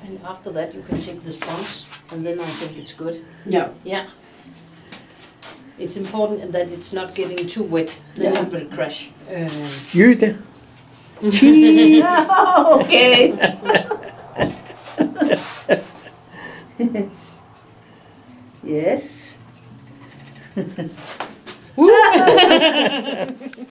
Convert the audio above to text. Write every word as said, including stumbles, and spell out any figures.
And after that you can take the sponge, and then I think it's good. Yeah. Yeah. It's important that it's not getting too wet, then Yeah. it will crash. Uh, Jytte. Cheese. Oh, okay. Yes. Woo!